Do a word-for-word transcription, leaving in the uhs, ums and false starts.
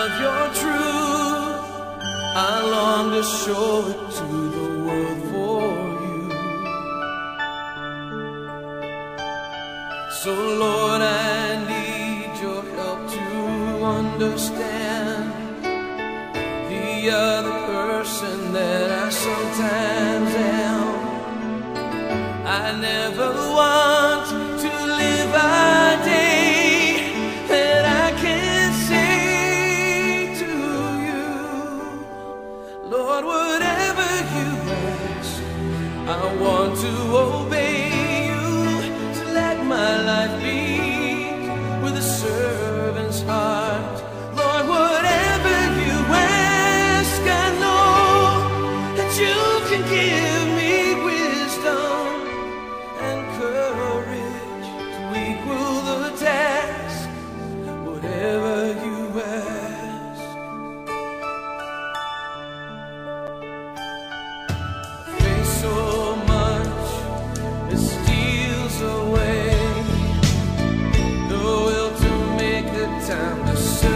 of your truth. I long to show it to the world for you. So Lord, I need your help to understand the other person that I sometimes am. I never want to live a day that I can't say to you, Lord, whatever you ask, I want to obey you, to let my life beat with a servant's heart. Lord, whatever you ask, I know that you can give me wisdom and courage to equal the task, whatever you ask. I face so much that steals away the will to make the time to serve.